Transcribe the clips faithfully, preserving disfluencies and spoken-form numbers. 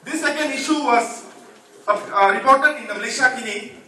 This second issue was uh, uh, reported in the Malaysia Kini.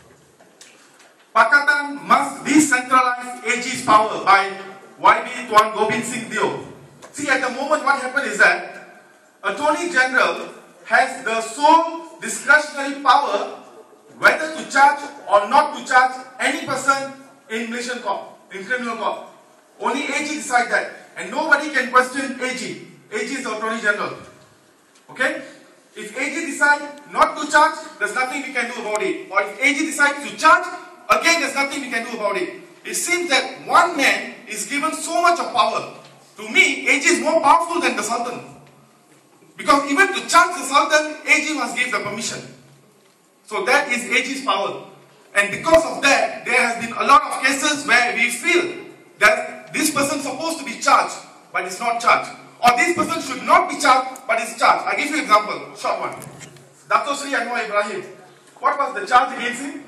Pakatan must decentralize A G's power by Y B Tuan Gobind Singh Dio. See, at the moment what happened is that Attorney General has the sole discretionary power whether to charge or not to charge any person in Malaysian court, in criminal court. Only A G decides that, and nobody can question A G. A G is the Attorney General. Okay? If A G decides not to charge, there's nothing we can do about it. Or if A G decides to charge, again there's nothing we can do about it. It seems that one man is given so much of power. To me, A G is more powerful than the Sultan. Because even to charge the Sultan, A G must give the permission. So that is A G's power. And because of that, there has been a lot of cases where we feel that this person is supposed to be charged, but is not charged. Or this person should not be charged, but is charged. I give you an example, short one. Dato Sri Anwar Ibrahim. What was the charge against him?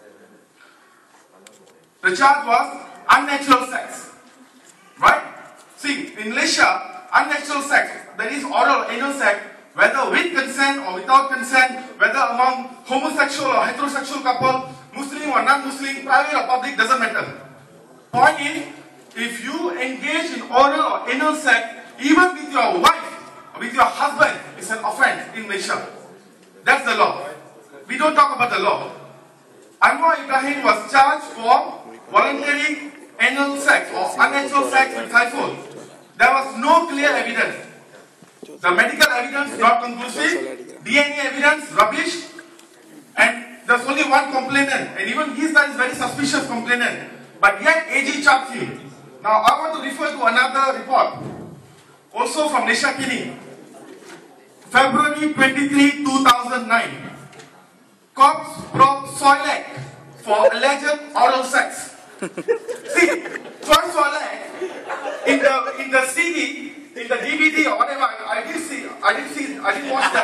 The charge was unnatural sex. Right? See, in Malaysia, unnatural sex, that is oral or anal sex, whether with consent or without consent, whether among homosexual or heterosexual couple, Muslim or non-Muslim, private or public, doesn't matter. Point is, if you engage in oral or anal sex, even with your wife or with your husband, it's an offense in Malaysia. That's the law. We don't talk about the law. Anwar Ibrahim was charged for voluntary anal sex or unnatural sex with Saiful. There was no clear evidence. The medical evidence not conclusive, D N A evidence rubbish, and there's only one complainant, and even his side is very suspicious complainant. But yet A G charged him. Now I want to refer to another report, also from Malaysia Kini, February twenty-third, two thousand nine. Cops probe Soilek for alleged oral sex. See, Choi Soilek in the in the C D, in the D V D or whatever, I, I didn't see, I didn't see, I didn't watch that.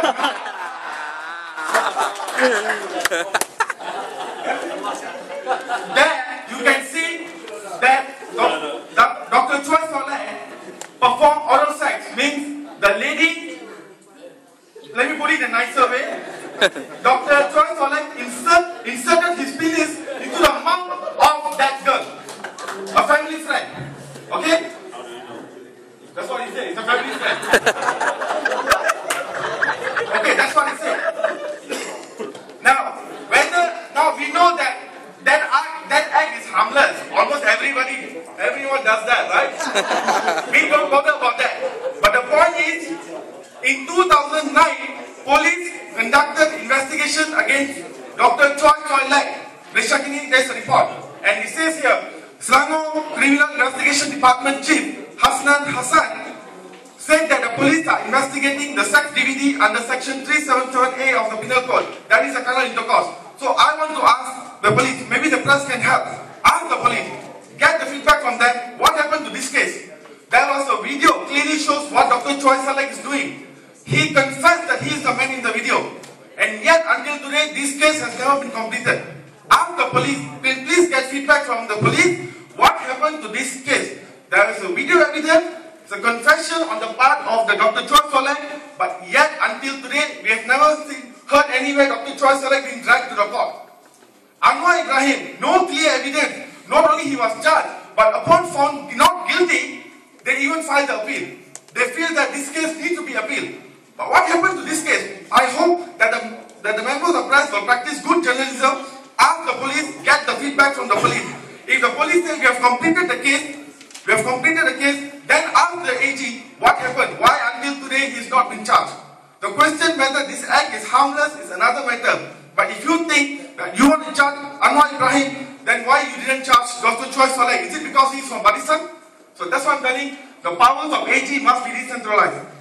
There you can see that Doctor Choi Soilek performed oral sex, means the lady, let me put it in a nicer way, Doctor Choi Soilek insert, inserted his penis into the mouth of that girl, a family friend. Okay? That's what he said, it's a family friend. Okay, that's what he said. Now, whether, now we know that that act, that act is harmless. Almost everybody, everyone does that, right? We don't bother about that. But the point is, in two thousand nine, police conducted investigation against Doctor Choi Soilek. Malaysia Kini, there's a report. And it says here, Selangor Criminal Investigation Department Chief Hasnan Hassan said that the police are investigating the sex D V D under section three seventy-seven A of the Penal Code. That is a carnal intercourse. So I want to ask the police, maybe the press can help. Ask the police, get the feedback from them. What happened to this case? There was a video clearly shows what Doctor Choi Soilek is doing. He confessed that he is the man in the video. And yet until today, this case has never been completed. Ask the police, please get feedback from the police. What happened to this case? There is a video evidence, it's a confession on the part of the Doctor Choi Soilek, but yet until today, we have never seen, heard anywhere Doctor Choi Soilek being dragged to the court. Anwar Ibrahim, no clear evidence. Not only he was charged, but upon found not guilty, they even filed the appeal. They feel that this case needs to be appealed. But what happened to this case? I hope that the, that the members of press will practice good journalism, ask the police, get the feedback from the police. If the police say we have completed the case, we have completed the case, then ask the A G what happened, why until today he has not been charged. The question whether this act is harmless is another matter. But if you think that you want to charge Anwar Ibrahim, then why you didn't charge Doctor Choi Soilek? Is it because he is from Barisan? So that's what I'm telling, the powers of A G must be decentralized.